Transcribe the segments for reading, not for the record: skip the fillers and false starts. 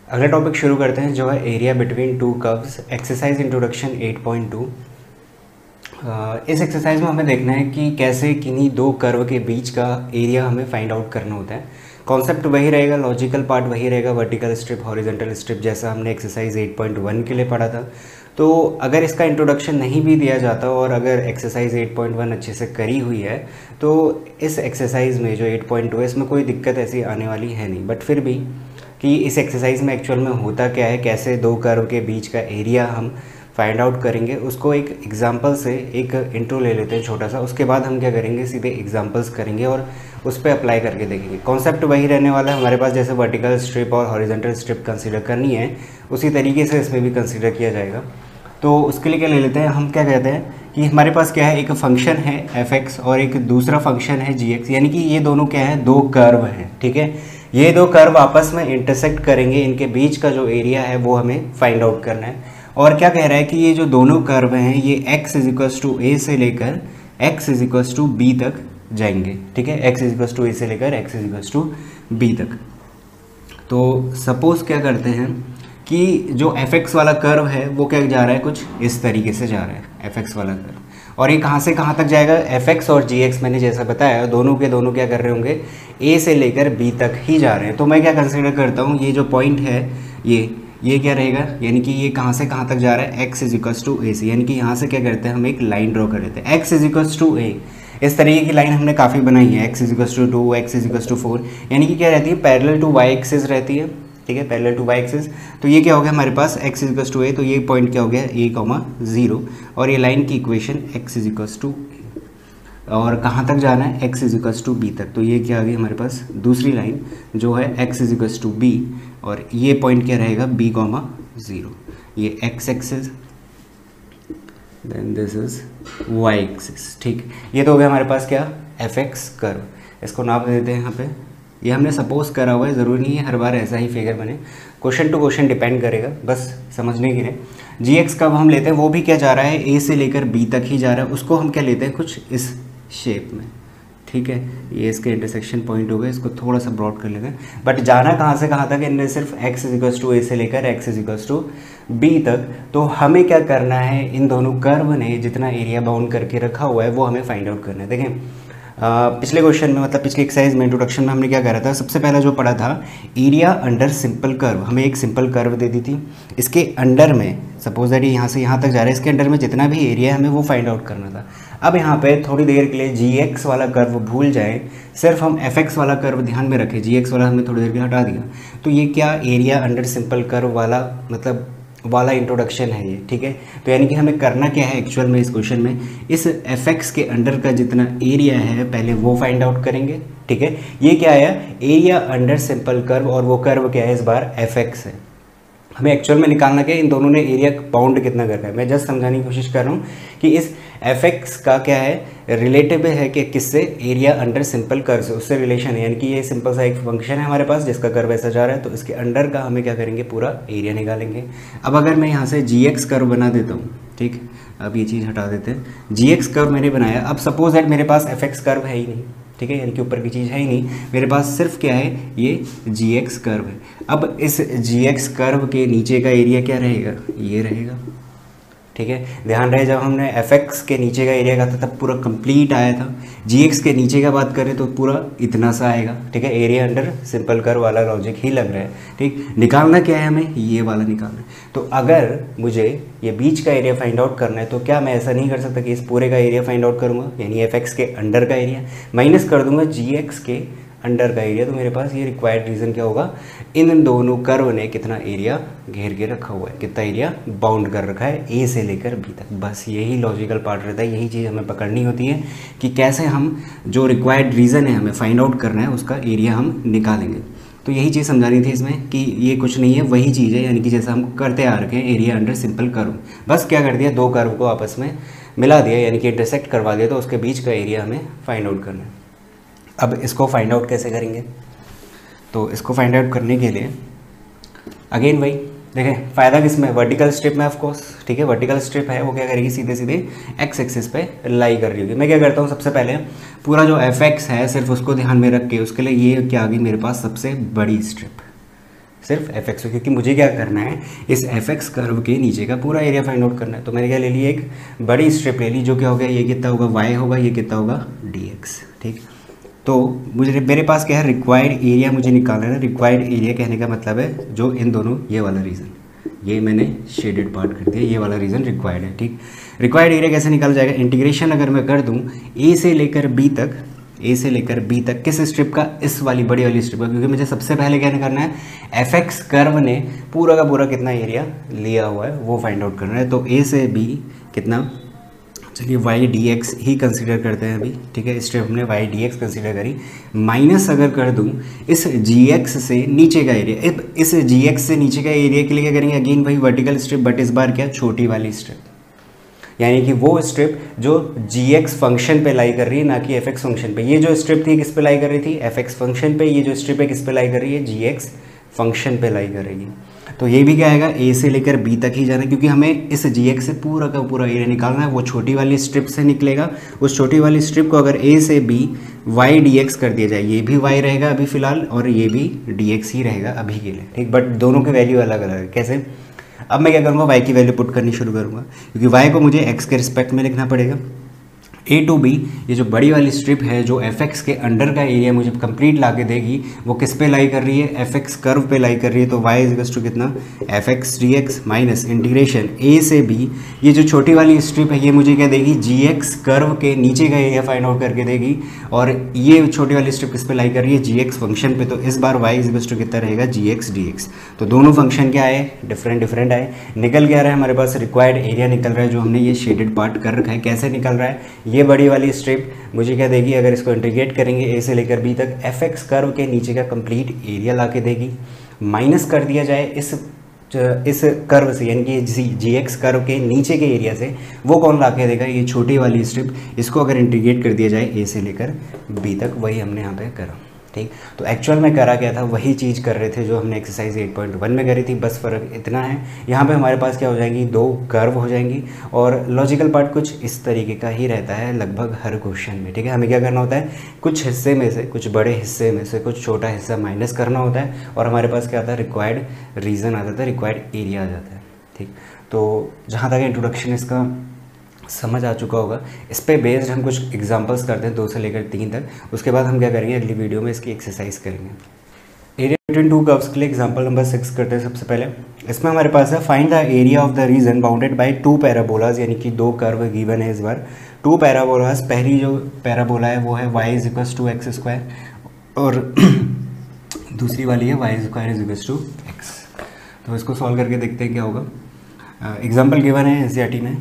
अगला टॉपिक शुरू करते हैं जो है area between two curves, exercise introduction 8.2। इस एक्सरसाइज में हमें देखना है कि कैसे किन्हीं दो कर्व के बीच का एरिया हमें फाइंड आउट करना होता है। कॉन्सेप्ट वही रहेगा, लॉजिकल पार्ट वही रहेगा, वर्टिकल स्ट्रिप, हॉरिजॉन्टल स्ट्रिप, जैसा हमने एक्सरसाइज 8.1 के लिए पढ़ा था। तो अगर इसका इंट्रोडक्शन नहीं भी दिया जाता और अगर एक्सरसाइज 8.1 अच्छे से करी हुई है तो इस एक्सरसाइज में जो 8.2 है इसमें कोई दिक्कत ऐसी आने वाली है नहीं। बट फिर भी कि इस एक्सरसाइज में एक्चुअल में होता क्या है, कैसे दो कर्व के बीच का एरिया हम फाइंड आउट करेंगे, उसको एक एग्जांपल से एक इंट्रो ले लेते हैं छोटा सा। उसके बाद हम क्या करेंगे, सीधे एग्जांपल्स करेंगे और उस पर अप्लाई करके देखेंगे। कॉन्सेप्ट वही रहने वाला है हमारे पास, जैसे वर्टिकल स्ट्रिप और हॉरिजॉन्टल स्ट्रिप कंसीडर करनी है उसी तरीके से इसमें भी कंसीडर किया जाएगा। तो उसके लिए क्या ले लेते हैं, हम क्या कहते हैं कि हमारे पास क्या है, एक फंक्शन है f(x) और एक दूसरा फंक्शन है g(x), यानी कि ये दोनों क्या है, दो कर्व हैं। ठीक है, ये दो कर्व आपस में इंटरसेक्ट करेंगे, इनके बीच का जो एरिया है वो हमें फाइंड आउट करना है। और क्या कह रहा है कि ये जो दोनों कर्व हैं ये x = a से लेकर x = b तक जाएंगे। ठीक है, x = a से लेकर x = b तक। तो सपोज क्या करते हैं कि जो f(x) वाला कर्व है वो क्या जा रहा है, कुछ इस तरीके से जा रहा है f(x) वाला कर्व, और ये कहाँ से कहाँ तक जाएगा, f(x) और g(x) मैंने जैसा बताया दोनों के दोनों क्या कर रहे होंगे, a से लेकर b तक ही जा रहे हैं। तो मैं क्या कंसिडर करता हूँ, ये जो पॉइंट है ये क्या रहेगा, यानी कि ये कहाँ से कहाँ तक जा रहा है, x = a से, यानी कि यहाँ से क्या करते हैं हम एक लाइन ड्रॉ कर लेते हैं x = a। इस तरीके की लाइन हमने काफ़ी बनाई है, x = 2, x = 4, यानी कि क्या रहती है, पैरेलल टू y एक्सिस रहती है। ठीक है, पैरेलल टू y एक्सिस। तो ये क्या हो गया हमारे पास, x = a, तो ये पॉइंट क्या हो गया, a, 0, और ये लाइन की इक्वेशन x = a, और कहाँ तक जाना है, x = b तक। तो ये क्या आ गई हमारे पास दूसरी लाइन जो है x = b, और ये पॉइंट क्या रहेगा, b, 0, ये x axis, then this is y axis. ठीक, ये तो हो गया हमारे पास क्या, f(x) कर्व। इसको नाम दे देते हैं यहाँ पे, ये हमने सपोज करा हुआ है, ज़रूरी नहीं है हर बार ऐसा ही फिगर बने, क्वेश्चन टू क्वेश्चन डिपेंड करेगा, बस समझने के लिए। g(x) कब हम लेते हैं, वो भी क्या जा रहा है, a से लेकर b तक ही जा रहा है, उसको हम क्या लेते हैं, कुछ इस शेप में। ठीक है, ये इसके इंटरसेक्शन पॉइंट हो गए, इसको थोड़ा सा ब्रॉड कर लेते हैं। बट जाना कहाँ से कहाँ तक, इनने सिर्फ x = a से लेकर x = b तक। तो हमें क्या करना है, इन दोनों कर्व ने जितना एरिया बाउंड करके रखा हुआ है वो हमें फाइंड आउट करना है। देखें पिछले क्वेश्चन में, मतलब पिछले एक्सरसाइज में इंट्रोडक्शन में हमने क्या करा था, सबसे पहला जो पढ़ा था एरिया अंडर सिंपल कर्व। हमें एक सिंपल कर्व दे दी थी, इसके अंडर में सपोज दैट यहाँ से यहाँ तक जा रहा है, इसके अंडर में जितना भी एरिया है हमें वो फाइंड आउट करना था। अब यहाँ पे थोड़ी देर के लिए g(x) वाला कर्व भूल जाएं, सिर्फ हम f(x) वाला कर्व ध्यान में रखें, g(x) वाला हमने थोड़ी देर के लिए हटा दिया। तो ये क्या एरिया अंडर सिंपल कर्व वाला मतलब वाला इंट्रोडक्शन है ये। ठीक है, तो यानी कि हमें करना क्या है एक्चुअल में इस क्वेश्चन में, इस f(x) के अंडर का जितना एरिया है पहले वो फाइंड आउट करेंगे। ठीक है, ये क्या है, एरिया अंडर सिंपल कर्व, और वो कर्व क्या है इस बार f(x) है। हमें एक्चुअल में निकालना क्या है, इन दोनों ने एरिया बाउंड कितना कर रहा है। मैं जस्ट समझाने की कोशिश कर रहा हूँ कि इस f(x) का क्या है, रिलेटिव है कि किससे, एरिया अंडर सिंपल कर्व से, उससे रिलेशन है। यानी कि ये सिंपल सा एक फंक्शन है हमारे पास जिसका कर्व ऐसा जा रहा है, तो इसके अंडर का हमें क्या करेंगे, पूरा एरिया निकालेंगे। अब अगर मैं यहाँ से g(x) कर्व बना देता हूँ, ठीक, अब ये चीज़ हटा देते हैं, g(x) कर्व मैंने बनाया। अब सपोज दैट मेरे पास f(x) कर्व है ही नहीं, ठीक है, यानी कि ऊपर की चीज़ है ही नहीं, मेरे पास सिर्फ क्या है, ये g(x) कर्व है। अब इस g(x) कर्व के नीचे का एरिया क्या रहेगा, ये रहेगा। ठीक है, ध्यान रहे जब हमने f(x) के नीचे का एरिया कहा था तब पूरा कंप्लीट आया था, g(x) के नीचे का बात करें तो पूरा इतना सा आएगा। ठीक है, एरिया अंडर सिंपल कर्व वाला लॉजिक ही लग रहा है। ठीक, निकालना क्या है हमें, ये वाला निकालना है। तो अगर मुझे ये बीच का एरिया फाइंड आउट करना है तो क्या मैं ऐसा नहीं कर सकता कि इस पूरे का एरिया फाइंड आउट करूँगा, यानी f(x) के अंडर का एरिया माइनस कर दूंगा g(x) के अंडर का एरिया। तो मेरे पास ये रिक्वायर्ड रीज़न क्या होगा, इन दोनों कर्व ने कितना एरिया घेर के रखा हुआ है, कितना एरिया बाउंड कर रखा है a से लेकर b तक। बस यही लॉजिकल पार्ट रहता है, यही चीज़ हमें पकड़नी होती है कि कैसे हम जो रिक्वायर्ड रीज़न है हमें फाइंड आउट करना है उसका एरिया हम निकालेंगे। तो यही चीज़ समझानी थी इसमें कि ये कुछ नहीं है, वही चीज़ है, यानी कि जैसा हम करते आ रखे हैं एरिया अंडर सिंपल कर्व। बस क्या कर दिया, दो कर्व को आपस में मिला दिया, यानी कि इंटरसेक्ट करवा दिया, तो उसके बीच का एरिया हमें फाइंड आउट करना है। अब इसको फाइंड आउट कैसे करेंगे, तो इसको फाइंड आउट करने के लिए अगेन वही देखें, फ़ायदा किसमें, वर्टिकल स्ट्रिप में ऑफ कोर्स। ठीक है, वर्टिकल स्ट्रिप है वो क्या करेगी, सीधे सीधे x एक्सिस पे लाई कर रही होगी। मैं क्या करता हूँ, सबसे पहले पूरा जो f(x) है सिर्फ उसको ध्यान में रख के उसके लिए ये क्या आ गई मेरे पास सबसे बड़ी स्ट्रिप, सिर्फ एफ एक्स, क्योंकि मुझे क्या करना है, इस एफ एक्स कर्व के नीचे का पूरा एरिया फाइंड आउट करना है। तो मैंने क्या ले ली, एक बड़ी स्ट्रिप ले ली, जो क्या हो गया, ये कितना होगा वाई होगा, ये कितना होगा डी एक्स। ठीक, तो मुझे मेरे पास क्या है, रिक्वायर्ड एरिया मुझे निकालना है। रिक्वायर्ड एरिया कहने का मतलब है जो इन दोनों, ये वाला रीजन, ये मैंने शेडेड पार्ट कर दिया, ये वाला रीजन रिक्वायर्ड है। ठीक, रिक्वायर्ड एरिया कैसे निकाला जाएगा, इंटीग्रेशन अगर मैं कर दूं ए से लेकर बी तक, ए से लेकर बी तक किस स्ट्रिप का, इस वाली बड़ी वाली स्ट्रिप का, क्योंकि मुझे सबसे पहले क्या करना है, एफ एक्स कर्व ने पूरा का पूरा कितना एरिया लिया हुआ है वो फाइंड आउट करना है। तो ए से बी कितना, चलिए वाई डी एक्स ही कंसिडर करते हैं अभी। ठीक है, स्ट्रिप हमने वाई डी एक्स कंसिडर करी, माइनस अगर कर दूं इस जी एक्स से नीचे का एरिया, इस जी एक्स से नीचे का एरिया के लिए क्या करेंगे, अगेन वही वर्टिकल स्ट्रिप, बट इस बार क्या, छोटी वाली स्ट्रिप, यानी कि वो स्ट्रिप जो जी एक्स फंक्शन पे लाई कर रही है, ना कि एफ एक्स फंक्शन पे। ये जो स्ट्रिप थी किस पे लाई कर रही थी, एफ एक्स फंक्शन पे, ये जो स्ट्रिप है किस पे लाई कर रही है, जी एक्स फंक्शन पे लाई कर रही है। तो ये भी क्या आएगा, ए से लेकर बी तक ही जाना है, क्योंकि हमें इस जी एक्स से पूरा का पूरा एरिया निकालना है। वो छोटी वाली स्ट्रिप से निकलेगा, उस छोटी वाली स्ट्रिप को अगर ए से बी वाई डी एक्स कर दिया जाए, ये भी वाई रहेगा अभी फिलहाल, और ये भी डी एक्स ही रहेगा अभी के लिए। ठीक, बट दोनों की वैल्यू अलग अलग है। कैसे, अब मैं क्या करूँगा, y की वैल्यू पुट करनी शुरू करूँगा, क्योंकि y को मुझे x के रिस्पेक्ट में लिखना पड़ेगा। ए टू बी, ये जो बड़ी वाली स्ट्रिप है जो एफ एक्स के अंडर का एरिया मुझे कंप्लीट ला के देगी, वो किस पे लाई कर रही है, एफ एक्स कर्व पे लाई कर रही है। तो y इज टू कितना, f x d x minus integration a से बी, ये जो छोटी वाली स्ट्रिप है ये मुझे क्या देगी, जी एक्स कर्व के नीचे का एरिया फाइंड आउट करके देगी, और ये छोटी वाली स्ट्रिप किस पे लाई कर रही है, जी एक्स फंक्शन पे। तो इस बार y इज टू कितना रहेगा, जी एक्स डी एक्स। तो दोनों फंक्शन क्या आए, डिफरेंट आए। निकल क्या रहा है हमारे पास, रिक्वायर्ड एरिया निकल रहा है, जो हमने ये शेडेड पार्ट कर रखा है। कैसे निकल रहा है, ये बड़ी वाली स्ट्रिप मुझे क्या देगी, अगर इसको इंटीग्रेट करेंगे ए से लेकर बी तक, एफ एक्स कर्व के नीचे का कंप्लीट एरिया ला के देगी। माइनस कर दिया जाए इस कर्व से, यानी कि जी एक्स कर्व के नीचे के एरिया से, वो कौन ला के देगा, ये छोटी वाली स्ट्रिप। इसको अगर इंटीग्रेट कर दिया जाए ए से लेकर बी तक, वही हमने यहाँ पे करा। ठीक, तो एक्चुअल में करा क्या था, वही चीज़ कर रहे थे जो हमने एक्सरसाइज 8.1 में करी थी, बस फ़र्क इतना है, यहाँ पे हमारे पास क्या हो जाएंगी, दो कर्व हो जाएंगी, और लॉजिकल पार्ट कुछ इस तरीके का ही रहता है लगभग हर क्वेश्चन में। ठीक है, हमें क्या करना होता है, कुछ हिस्से में से, कुछ बड़े हिस्से में से कुछ छोटा हिस्सा माइनस करना होता है, और हमारे पास क्या आता है, रिक्वायर्ड रीज़न आ जाता है, रिक्वायर्ड एरिया आ जाता है। ठीक, तो जहाँ तक इंट्रोडक्शन इसका समझ आ चुका होगा, इस पे बेस्ड हम कुछ एग्जांपल्स करते हैं 2 से लेकर 3 तक। उसके बाद हम क्या करेंगे, अगली वीडियो में इसकी एक्सरसाइज करेंगे। एरिया बिटवीन टू कर्व्स के लिए एग्जांपल नंबर 6 करते हैं। सबसे पहले इसमें हमारे पास है, find the area of the region bounded by 2 parabolas, यानी कि 2 कर्व गिवन है इस बार। 2 पैराबोलाज, पहली जो पैराबोला है वो है y is to x square, और दूसरी वाली है y square is to x. तो इसको सॉल्व करके देखते हैं क्या होगा। एग्जाम्पल गिवन है एनसीईआरटी में,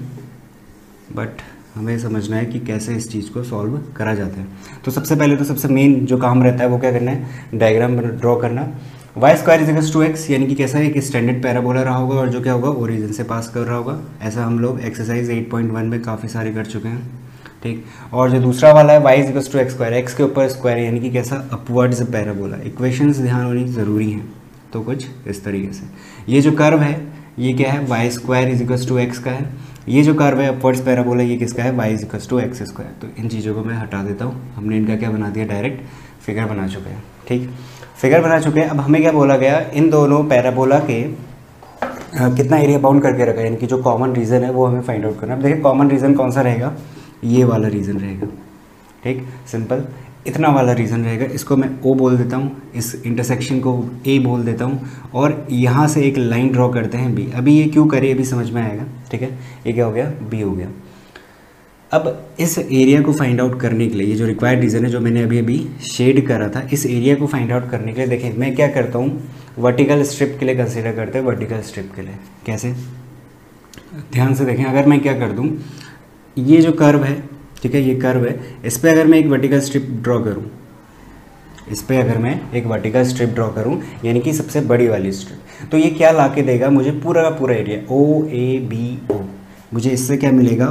बट हमें समझना है कि कैसे इस चीज़ को सॉल्व करा जाता है। तो सबसे पहले तो सबसे मेन जो काम रहता है वो क्या करना है, डायग्राम ड्रॉ करना। Y square is to x, यानी कि कैसा है, कि स्टैंडर्ड पैराबोला रहा होगा, और जो क्या होगा, ओरिजिन से पास कर रहा होगा। ऐसा हम लोग एक्सरसाइज 8.1 में काफ़ी सारे कर चुके हैं। ठीक, और जो दूसरा वाला है y is to x square, x के ऊपर स्क्वायर, यानी कि कैसा, अपवर्ड्स पैराबोला। इक्वेशंस ध्यान होनी ज़रूरी हैं, तो कुछ इस तरीके से। ये जो कर्व है ये क्या है, y square is to x का है। ये जो कर्व है अपवर्ड्स पैराबोला, ये किसका है, y is to x square. तो इन चीज़ों को मैं हटा देता हूँ, हमने इनका क्या बना दिया, डायरेक्ट फिगर बना चुके हैं। ठीक, फिगर बना चुके हैं। अब हमें क्या बोला गया, इन दोनों पैराबोला के कितना एरिया बाउंड करके रखा है, यानी कि जो कॉमन रीजन है वो हमें फाइंड आउट करना है। अब देखिए कॉमन रीजन कौन सा रहेगा, ये वाला रीजन रहेगा। ठीक, सिंपल, इतना वाला रीजन रहेगा। इसको मैं O बोल देता हूँ, इस इंटरसेक्शन को A बोल देता हूँ, और यहाँ से एक लाइन ड्रॉ करते हैं B। अभी ये क्यों करे अभी समझ में आएगा। ठीक है, ये क्या हो गया, B हो गया। अब इस एरिया को फाइंड आउट करने के लिए, ये जो रिक्वायर्ड रीजन है जो मैंने अभी शेड करा था, इस एरिया को फाइंड आउट करने के लिए देखिए मैं क्या करता हूँ, वर्टिकल स्ट्रिप के लिए कंसिडर करते हैं। वर्टिकल स्ट्रिप के लिए कैसे, ध्यान से देखें। अगर मैं क्या कर दूँ, ये जो कर्व है, ठीक है, ये कर्व है, इस पर अगर मैं एक वर्टिकल स्ट्रिप ड्रॉ करूँ, इस पर अगर मैं एक वर्टिकल स्ट्रिप ड्रॉ करूँ, यानी कि सबसे बड़ी वाली स्ट्रिप, तो ये क्या ला के देगा मुझे, पूरा का पूरा एरिया OABO। मुझे इससे क्या मिलेगा,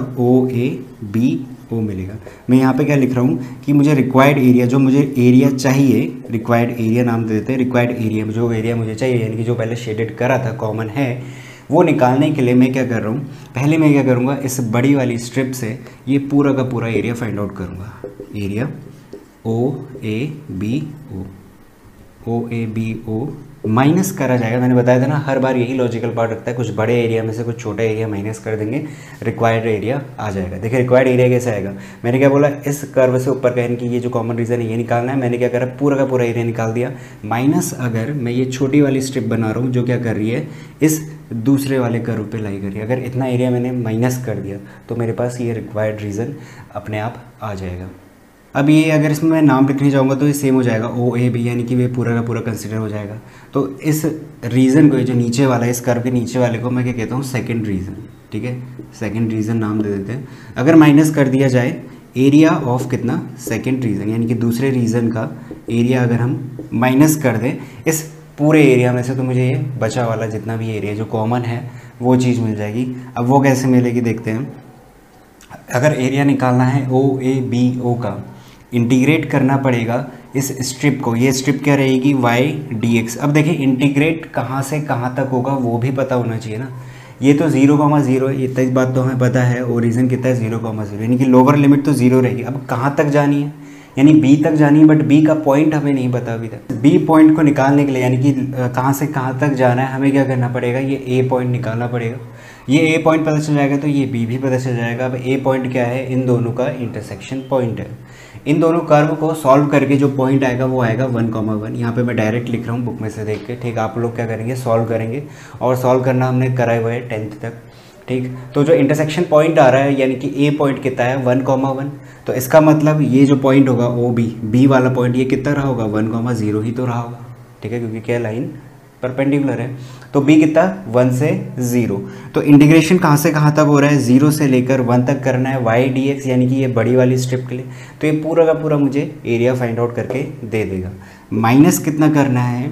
OABO मिलेगा। मैं यहाँ पे क्या लिख रहा हूँ कि मुझे रिक्वायर्ड एरिया, जो मुझे एरिया चाहिए, रिक्वायर्ड एरिया नाम दे देते हैं, रिक्वायर्ड एरिया जो एरिया मुझे चाहिए, यानी कि जो पहले शेडेड करा था, कॉमन है, वो निकालने के लिए मैं क्या कर रहा हूँ, पहले मैं क्या करूँगा, इस बड़ी वाली स्ट्रिप से ये पूरा का पूरा एरिया फाइंड आउट करूँगा। एरिया OABO, OABO माइनस करा जाएगा। मैंने बताया था ना, हर बार यही लॉजिकल पार्ट रखता है, कुछ बड़े एरिया में से कुछ छोटा एरिया माइनस कर देंगे, रिक्वायर्ड एरिया आ जाएगा। देखिए रिक्वायर्ड एरिया कैसे आएगा, मैंने क्या बोला, इस कर्व से ऊपर का कि ये जो कॉमन रीजन है ये निकालना है। मैंने क्या करा, पूरा का पूरा एरिया निकाल दिया, माइनस अगर मैं ये छोटी वाली स्ट्रिप बना रहा हूँ जो क्या कर रही है, इस दूसरे वाले कर्व पे लाई कर रही है। अगर इतना एरिया मैंने माइनस कर दिया तो मेरे पास ये रिक्वायर्ड रीजन अपने आप आ जाएगा। अब ये अगर इसमें मैं नाम लिखने जाऊँगा तो ये सेम हो जाएगा, OAB, यानी कि वे पूरा का पूरा कंसिडर हो जाएगा। तो इस रीज़न को, जो नीचे वाला है, इस कर्व के नीचे वाले को मैं क्या कहता हूँ, सेकंड रीज़न। ठीक है, सेकंड रीज़न नाम दे देते हैं। अगर माइनस कर दिया जाए एरिया ऑफ कितना, सेकंड रीज़न, यानी कि दूसरे रीज़न का एरिया अगर हम माइनस कर दें इस पूरे एरिया में से, तो मुझे ये बचा वाला जितना भी एरिया जो कॉमन है वो चीज़ मिल जाएगी। अब वो कैसे मिलेगी देखते हैं। अगर एरिया निकालना है OABO का, इंटीग्रेट करना पड़ेगा इस स्ट्रिप को। ये स्ट्रिप क्या रहेगी, y/dx। अब देखिए इंटीग्रेट कहाँ से कहाँ तक होगा वो भी पता होना चाहिए ना। ये तो 0,0 है, इतना इस बात तो हमें पता है। ओरिजिन कितना है, 0,0, यानी कि लोअर लिमिट तो 0 रहेगी। अब कहाँ तक जानी है, यानी B तक जानी है, बट B का पॉइंट हमें नहीं पता अभी तक। B पॉइंट को निकालने के लिए, यानी कि कहाँ से कहाँ तक जाना है, हमें क्या करना पड़ेगा, ये A पॉइंट निकालना पड़ेगा। ये A पॉइंट पता चल जाएगा तो ये B भी पता चल जाएगा। अब A पॉइंट क्या है, इन दोनों का इंटरसेक्शन पॉइंट है। इन दोनों कर्व को सॉल्व करके जो पॉइंट आएगा वो आएगा 1,1। यहाँ पे मैं डायरेक्ट लिख रहा हूँ बुक में से देख के, ठीक। आप लोग क्या करेंगे, सॉल्व करेंगे, और सॉल्व करना हमने करा हुआ है 10th तक, ठीक। तो जो इंटरसेक्शन पॉइंट आ रहा है, यानी कि A पॉइंट कितना है, 1,1। तो इसका मतलब ये जो पॉइंट होगा OB, B वाला पॉइंट, ये कितना रहा होगा, 1,0 ही तो रहा होगा, ठीक है, क्योंकि क्या लाइन परपेंडिकुलर है। तो B कितना, 1 से 0। तो इंटीग्रेशन कहाँ से कहाँ तक हो रहा है, 0 से लेकर 1 तक करना है y/dx, यानी कि ये बड़ी वाली स्ट्रिप के लिए। तो ये पूरा का पूरा मुझे एरिया फाइंड आउट करके दे देगा। माइनस कितना करना है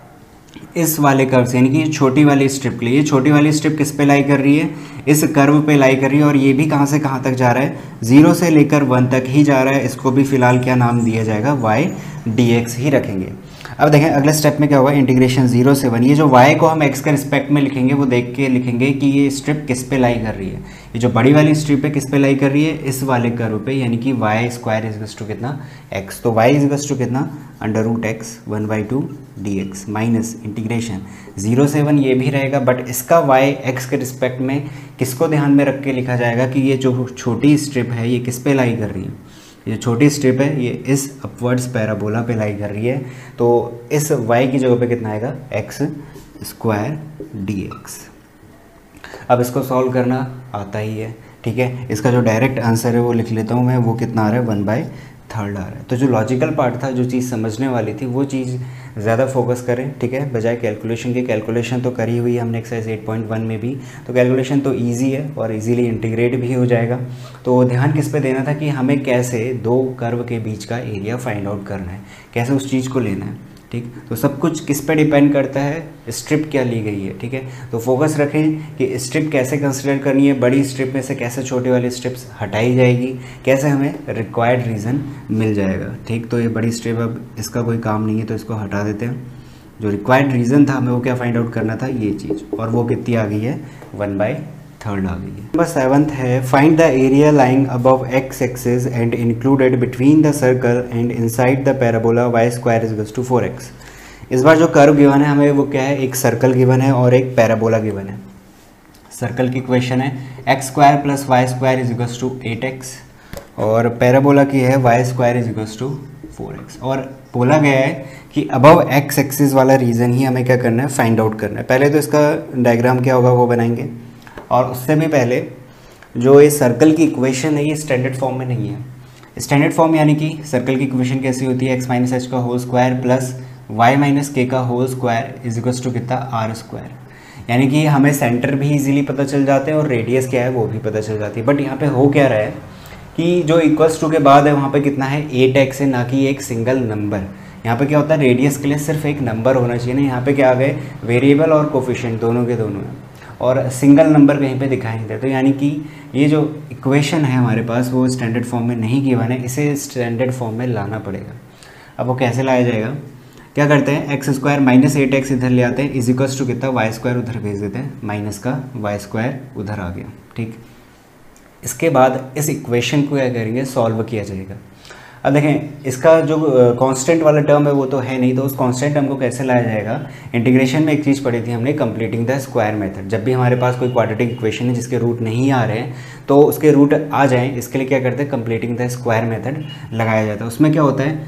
इस वाले कर्व से, यानी कि ये छोटी वाली स्ट्रिप के लिए। ये छोटी वाली स्ट्रिप किस पे लाई कर रही है, इस कर्व पे लाई कर रही है, और ये भी कहाँ से कहाँ तक जा रहा है, 0 से लेकर 1 तक ही जा रहा है। इसको भी फिलहाल क्या नाम दिया जाएगा, y/dx ही रखेंगे। अब देखें अगले स्टेप में क्या होगा, इंटीग्रेशन 0 से 1। ये जो y को हम x के रिस्पेक्ट में लिखेंगे वो देख के लिखेंगे कि ये स्ट्रिप किस पे लाई कर रही है। ये जो बड़ी वाली स्ट्रिप है किस पे लाई कर रही है, इस वाले कर्व पे, यानी कि y² कितना, x। तो y कितना, √x 1/2 dx माइनस इंटीग्रेशन 0 से 1, ये भी रहेगा, बट इसका y x के रिस्पेक्ट में किसको ध्यान में रख के लिखा जाएगा कि ये जो छोटी स्ट्रिप है ये किस पे लाई कर रही है। ये छोटी स्ट्रिप है, ये इस अपवर्ड्स पैराबोला पे लाई कर रही है। तो इस y की जगह पे कितना आएगा, x² dx। अब इसको सॉल्व करना आता ही है, ठीक है। इसका जो डायरेक्ट आंसर है वो लिख लेता हूँ मैं, वो कितना आ रहा है, 1/3 आ रहा है। तो जो लॉजिकल पार्ट था, जो चीज़ समझने वाली थी, वो चीज़ ज़्यादा फोकस करें, ठीक है, बजाय कैलकुलेशन के। कैलकुलेशन तो करी हुई है हमने एक्सरसाइज 8.1 में भी, तो कैलकुलेशन तो इजी है और इजीली इंटीग्रेट भी हो जाएगा। तो ध्यान किस पे देना था कि हमें कैसे दो कर्व के बीच का एरिया फाइंड आउट करना है, कैसे उस चीज़ को लेना है, ठीक। तो सब कुछ किस पे डिपेंड करता है, स्ट्रिप क्या ली गई है, ठीक है। तो फोकस रखें कि स्ट्रिप कैसे कंसिडर करनी है, बड़ी स्ट्रिप में से कैसे छोटी वाली स्ट्रिप्स हटाई जाएगी, कैसे हमें रिक्वायर्ड रीज़न मिल जाएगा, ठीक। तो ये बड़ी स्ट्रिप अब इसका कोई काम नहीं है तो इसको हटा देते हैं। जो रिक्वायर्ड रीज़न था हमें वो क्या फाइंड आउट करना था, ये चीज़, और वो कितनी आ गई है, 1/3 आ गई है। नंबर 7 है, find the area lying above x axis and included between the circle and inside the parabola y² 4x। इस बार जो कर्व गिवन है हमें वो क्या है, एक सर्कल गिवन है और एक पैराबोला गिवन है। सर्कल की इक्वेशन है x² + y² 8x, और पैराबोला की है y² 4x। और बोला गया है कि अबव x एक्सिस वाला रीजन ही हमें क्या करना है, फाइंड आउट करना है। पहले तो इसका डायग्राम क्या होगा वो बनाएंगे, और उससे भी पहले जो ये सर्कल की इक्वेशन है ये स्टैंडर्ड फॉर्म में नहीं है। स्टैंडर्ड फॉर्म यानी कि सर्कल की इक्वेशन कैसी होती है, x - h का whole square plus y - k का whole square is equals to कितना, r²। यानी कि हमें सेंटर भी इजीली पता चल जाते हैं और रेडियस क्या है वो भी पता चल जाती है। बट यहाँ पे हो क्या रहा है कि जो इक्वल्स टू के बाद है वहाँ पे कितना है, 8x है, ना कि एक सिंगल नंबर। यहाँ पे क्या होता है, रेडियस के लिए सिर्फ एक नंबर होना चाहिए ना, यहाँ पे क्या आ गए, वेरिएबल और कोफिशिएंट दोनों के दोनों हैं, और सिंगल नंबर कहीं पे दिखाई नहीं देता। तो यानी कि ये जो इक्वेशन है हमारे पास वो स्टैंडर्ड फॉर्म में नहीं गिवन है, इसे स्टैंडर्ड फॉर्म में लाना पड़ेगा। अब वो कैसे लाया जाएगा, क्या करते हैं, x² - 8x इधर ले आते हैं, इज इक्वल्स टू कितना, y² उधर भेज देते हैं, माइनस का y² उधर आ गया, ठीक। इसके बाद इस इक्वेशन को क्या करेंगे, सॉल्व किया जाएगा। अब देखें इसका जो कांस्टेंट वाला टर्म है वो तो है नहीं, तो उस कांस्टेंट टर्म को कैसे लाया जाएगा। इंटीग्रेशन में एक चीज़ पढ़ी थी हमने, कंप्लीटिंग द स्क्वायर मेथड। जब भी हमारे पास कोई क्वाड्रेटिक इक्वेशन है जिसके रूट नहीं आ रहे हैं तो उसके रूट आ जाएं, इसके लिए क्या करते हैं, कंप्लीटिंग द स्क्वायर मेथड लगाया जाता है। उसमें क्या होता है,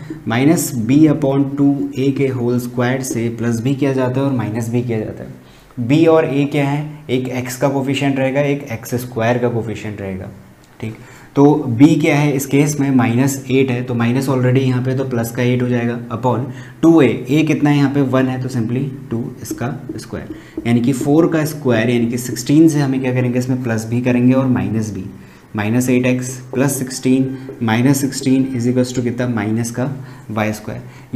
-b/2a के होल स्क्वायर से प्लस भी किया जाता है और माइनस भी किया जाता है। b और a क्या है, एक x का कोफिशिएंट रहेगा, एक x² का कोफिशिएंट रहेगा, ठीक। तो b क्या है इस केस में, -8 है, तो माइनस ऑलरेडी यहाँ पे, तो प्लस का 8 हो जाएगा अपॉन 2a। a कितना है यहाँ पे 1 है, तो सिंपली 2 इसका स्क्वायर, यानी कि 4 का स्क्वायर, यानी कि 16 से हमें क्या करेंगे, इसमें प्लस भी करेंगे और माइनस भी। -8x + 16 -16 इज इक्वल्स टू कितना, माइनस का y²।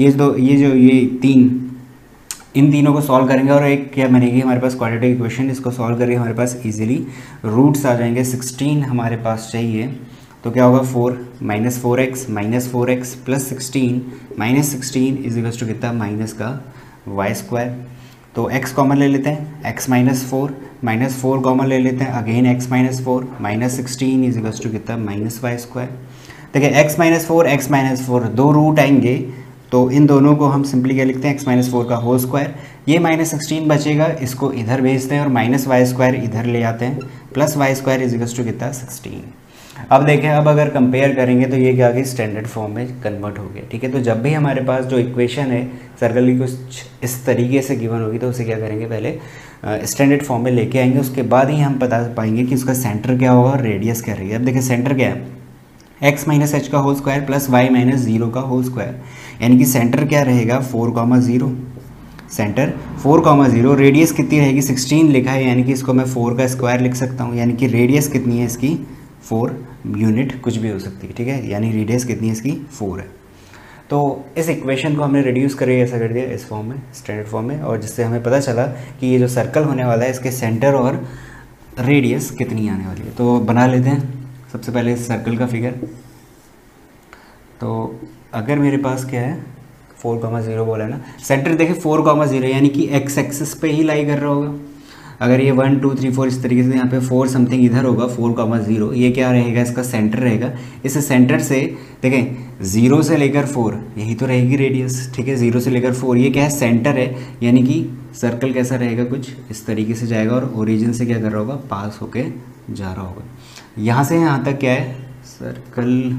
ये तीन, इन तीनों को सॉल्व करेंगे और एक क्या बनेगी हमारे पास क्वाड्रेटिक इक्वेशन। इसको सॉल्व करके हमारे पास इजीली रूट्स आ जाएंगे। 16 हमारे पास चाहिए, तो क्या होगा, 4 -4x + 16 -16 इज इक्वल्स टू कितना, माइनस का y²। तो x कॉमन ले लेते हैं, x -4 कॉमन ले लेते हैं, again x -4 -16 is equals to कितना, -y²। देखिए x -4 दो रूट आएंगे, तो इन दोनों को हम सिंपली क्या लिखते हैं, x -4 का होल स्क्वायर। ये -16 बचेगा, इसको इधर भेजते हैं और -y² इधर ले आते हैं, plus y² is equals to कितना, 16। अब देखें, अब अगर कंपेयर करेंगे तो ये क्या आ गई, स्टैंडर्ड फॉर्म में कन्वर्ट हो गया, ठीक है। तो जब भी हमारे पास जो इक्वेशन है सर्कल की कुछ इस तरीके से गिवन होगी तो उसे क्या करेंगे, पहले स्टैंडर्ड फॉर्म में लेके आएंगे, उसके बाद ही हम बता पाएंगे कि उसका सेंटर क्या होगा और रेडियस क्या रहेगी। अब देखिए सेंटर क्या है, x - h का होल स्क्वायर प्लस y - 0 का होल स्क्वायर, यानी कि सेंटर क्या रहेगा, 4,0। सेंटर 4,0, रेडियस कितनी रहेगी, 16 लिखा है, यानी कि इसको मैं 4 का स्क्वायर लिख सकता हूँ, यानी कि रेडियस कितनी है इसकी, 4 यूनिट, कुछ भी हो सकती है, ठीक है, यानी रेडियस कितनी है इसकी, 4 है। तो इस इक्वेशन को हमने रिड्यूस करके ऐसा कर दिया इस फॉर्म में, स्टैंडर्ड फॉर्म में, और जिससे हमें पता चला कि ये जो सर्कल होने वाला है इसके सेंटर और रेडियस कितनी आने वाली है। तो बना लेते हैं सबसे पहले इस सर्कल का फिगर। तो अगर मेरे पास क्या है, 4,0 बोला है ना, सेंटर देखिए 4,0 यानी कि x एक्सिस पे ही लाई कर रहा होगा। अगर ये 1 2 3 4 इस तरीके से यहाँ पे 4 समथिंग इधर होगा, 4,0 ये क्या रहेगा, इसका सेंटर रहेगा। इस सेंटर से देखें 0 से लेकर 4 यही तो रहेगी रेडियस, ठीक है, 0 से लेकर 4 ये क्या है, सेंटर है, यानी कि सर्कल कैसा रहेगा, कुछ इस तरीके से जाएगा और ओरिजिन से क्या कर रहा होगा, पास होके जा रहा होगा। यहाँ से यहाँ तक क्या है, सर्कल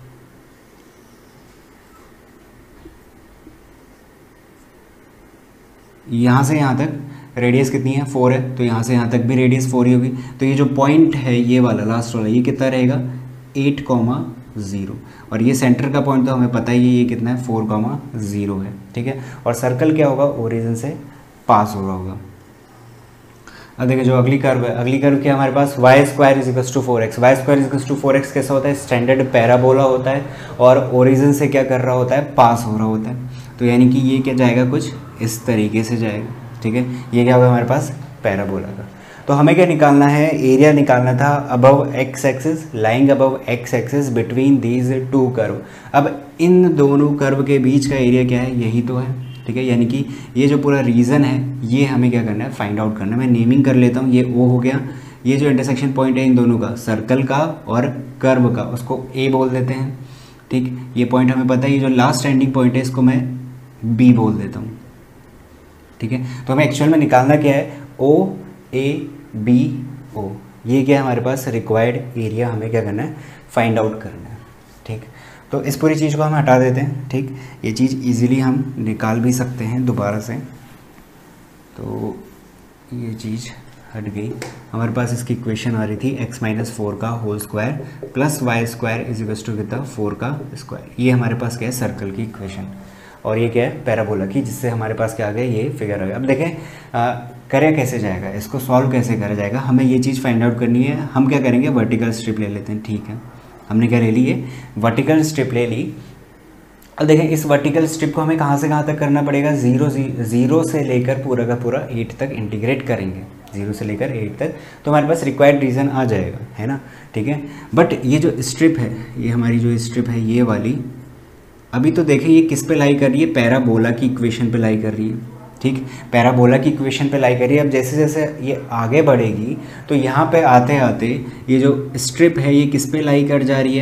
यहाँ से यहाँ तक रेडियस कितनी है, 4 है, तो यहाँ से यहाँ तक भी रेडियस 4 ही होगी। तो ये जो पॉइंट है ये वाला लास्ट वाला, ये कितना रहेगा, 8,0, और ये सेंटर का पॉइंट तो हमें पता ही है ये कितना है, 4,0 है, ठीक है। और सर्कल क्या होगा, ओरिजिन से पास हो रहा होगा। अब देखिए जो अगली कर्व है, अगली कर्व क्या हमारे पास, y² = 4x। y² = 4x कैसा होता है, स्टैंडर्ड पैराबोला होता है और ओरिजिन से क्या कर रहा होता है, पास हो रहा होता है। तो यानी कि ये क्या जाएगा, कुछ इस तरीके से जाएगा, ठीक है। ये क्या होगा हमारे पास, पैराबोला का। तो हमें क्या निकालना है, एरिया निकालना था above x axis, lying above x axis between these two curve. अब इन दोनों कर्व के बीच का एरिया क्या है, यही तो है, ठीक है। यानी कि ये जो पूरा रीजन है ये हमें क्या करना है, फाइंड आउट करना है। मैं नेमिंग कर लेता हूँ, ये O हो गया, ये जो इंटरसेक्शन पॉइंट है इन दोनों का, सर्कल का और कर्व का, उसको A बोल देते हैं, ठीक। ये पॉइंट हमें पता है, ये जो लास्ट एंडिंग पॉइंट है इसको मैं B बोल देता हूँ, ठीक है। तो हमें एक्चुअल में निकालना क्या है, OABO, ये क्या है हमारे पास रिक्वायर्ड एरिया, हमें क्या करना है, फाइंड आउट करना है, ठीक। तो इस पूरी चीज़ को हम हटा देते हैं, ठीक। ये चीज़ इजीली हम निकाल भी सकते हैं दोबारा से। तो ये चीज़ हट गई, हमारे पास इसकी इक्वेशन आ रही थी x - 4 का whole square plus y² is equals to कितना, 4 का स्क्वायर। ये हमारे पास क्या है, सर्कल की इक्वेशन, और ये क्या है, पैराबोला की, जिससे हमारे पास क्या आ गया, ये फिगर आ गया। अब देखें करें कैसे जाएगा, इसको सॉल्व कैसे करा जाएगा, हमें ये चीज़ फाइंड आउट करनी है। हम क्या करेंगे, वर्टिकल स्ट्रिप ले लेते हैं, ठीक है। हमने क्या ले ली है, वर्टिकल स्ट्रिप ले ली। अब देखें इस वर्टिकल स्ट्रिप को हमें कहाँ से कहाँ तक करना पड़ेगा, 0 से लेकर पूरा का पूरा 8 तक इंटीग्रेट करेंगे, 0 से लेकर 8 तक, तो हमारे पास रिक्वायर्ड रीजन आ जाएगा, है ना, ठीक है। बट ये जो स्ट्रिप है, ये हमारी जो स्ट्रिप है ये वाली, अभी तो देखें ये किस पे लाई कर रही है, पैराबोला की इक्वेशन पे लाई कर रही है, ठीक। पैराबोला की इक्वेशन पे लाई कर रही है। अब जैसे जैसे ये आगे बढ़ेगी तो यहाँ पे आते आते ये जो स्ट्रिप है ये किस पे लाई कर जा रही है,